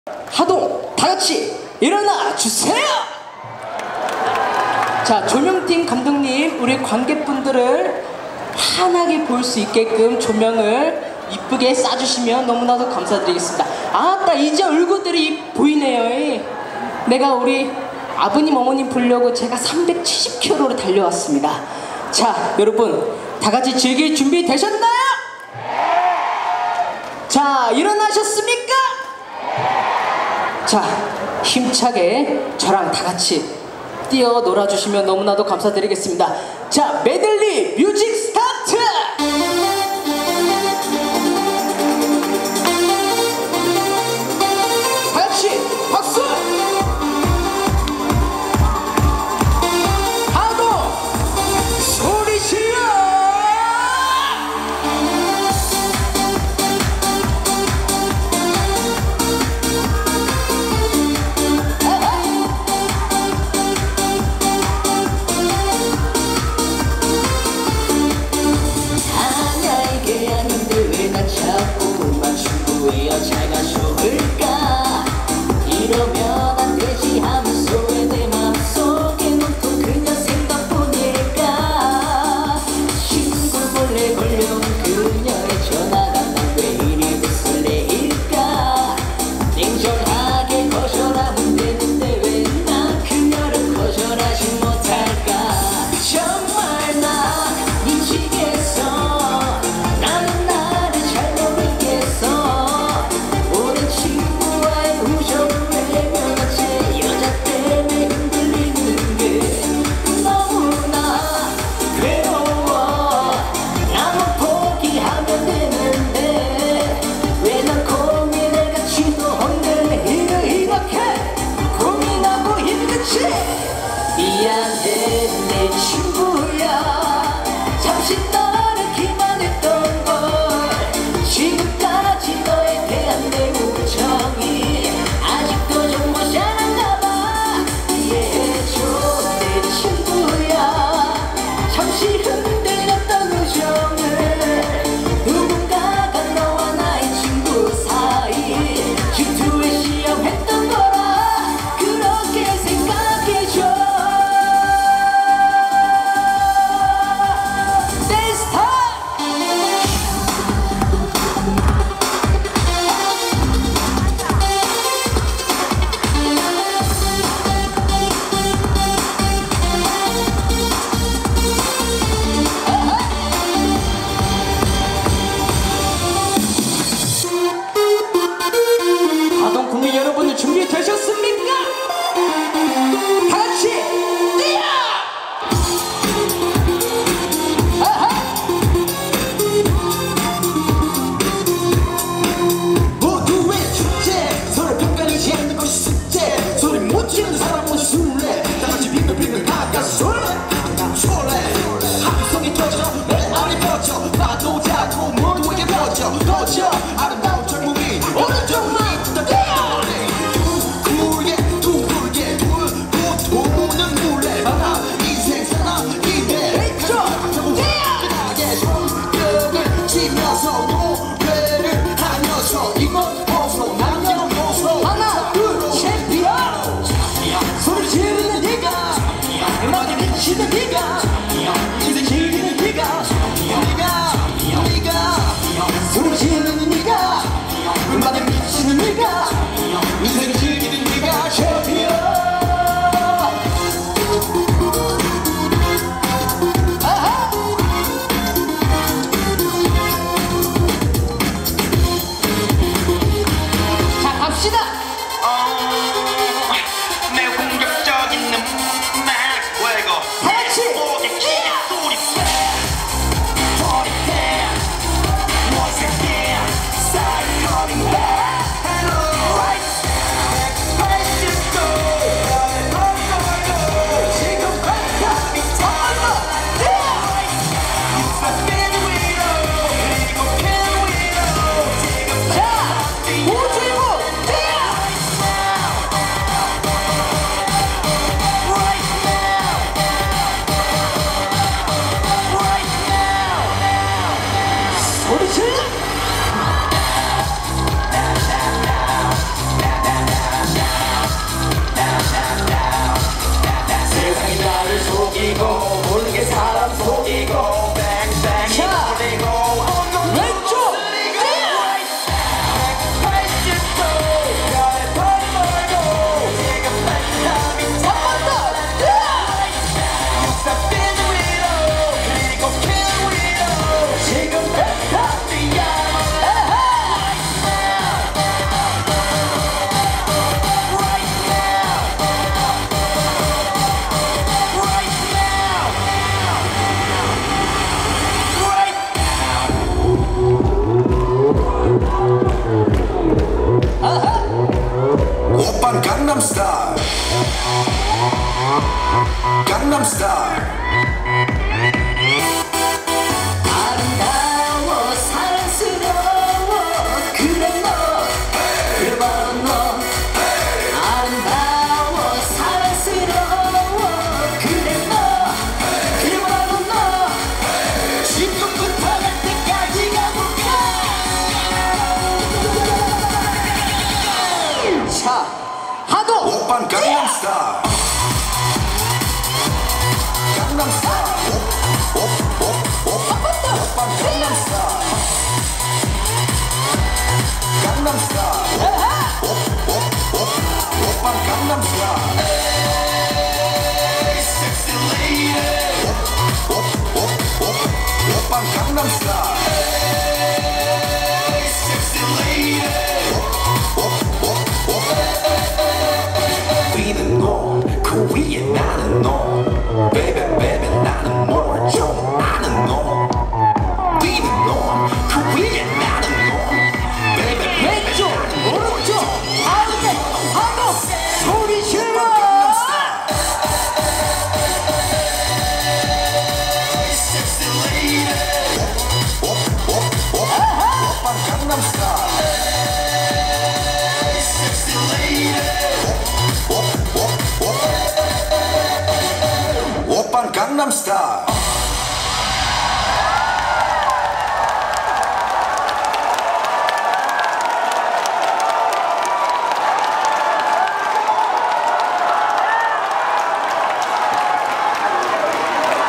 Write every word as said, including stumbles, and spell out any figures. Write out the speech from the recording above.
하동 다같이 일어나 주세요. 자, 조명팀 감독님, 우리 관객분들을 환하게 볼 수 있게끔 조명을 이쁘게 쏴주시면 너무나도 감사드리겠습니다. 아따, 이제 얼굴들이 보이네요. 내가 우리 아버님 어머님 보려고 제가 삼백칠십 킬로미터로 달려왔습니다. 자, 여러분 다같이 즐길 준비 되셨나요? 자, 일어나셨습니까? 자, 힘차게 저랑 다같이 뛰어 놀아주시면 너무나도 감사드리겠습니다. 자, 메들리 뮤직 스타트! 다같이 박수! 하동 소리 질러! 여자가 좋을까 이러면 안 되지 하면서 왜 내 맘속에 놓고 그녀 생각뿐일까. 친구를 몰래 걸려온 그녀의 전화가 난 왜 이리 설레일까. 냉정하게 거절하면 되는데 왜 난 그녀를 거절하지 못할까. 정말 나 미치겠어. 나는 나를 잘 모르겠어. 미안해 내 친구야. 잠시 너를 기만했던 걸. 지금까지 너에 대한 내 우정이 아직도 좀 모자란가 봐. 이해해줘 내 친구야. 잠시 흔들렸던 우정을 누군가가 너와 나의 친구 사이 질투에 시험했던 거라 그렇게 생각해줘. 하동 국민 여러분들 준비되셨습니까? 다같이 뛰어! 모두의 축제, 서로 평가하지 않는 것이 숙제. 소리 못 지르는 사람은 술래. 다같이 빙글빙글 가가 술래. 술래 함성이 터져 내 안이 퍼져. 파도 잡고 모두에게 퍼져 퍼져. 아름다운 젊음이 오른쪽만 미치는 네가 인생 즐기는 네가 네가 네가 소리 지르는 네가 음악에 미치는 네가 인생 즐기는 네가 챔피언. 자, 갑시다. 자, 오지구 오빤 강남스타일 강남스타일 아름다워 사랑스러워 그래 너 그래 바로 너 아름다워 사랑스러워 그래 너 그래 바로 너 지금부터 갈 때까지 가볼까. 자 하고 오빤 강남스타일 강남스타일 오빤 강남스타일 강남스타일 오빤 강남스타일 섹시 레이디 오빤 강남스타일 섹시 레이디 위는 너그 위에 나는 너 Baby baby 나는 뭘 좀 아는 너 위는 너그 위에 나는 너 Baby 왼쪽 오른쪽 아우네 하고 소리 질러. 섹시 레이디 오빤 강남스타일 섹시 레이디 오빤 강남스타일